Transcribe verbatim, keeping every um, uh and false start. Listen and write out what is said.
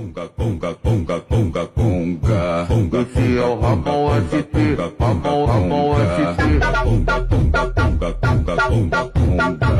Esse é o Ramon S T, Ramon, Ramon S T.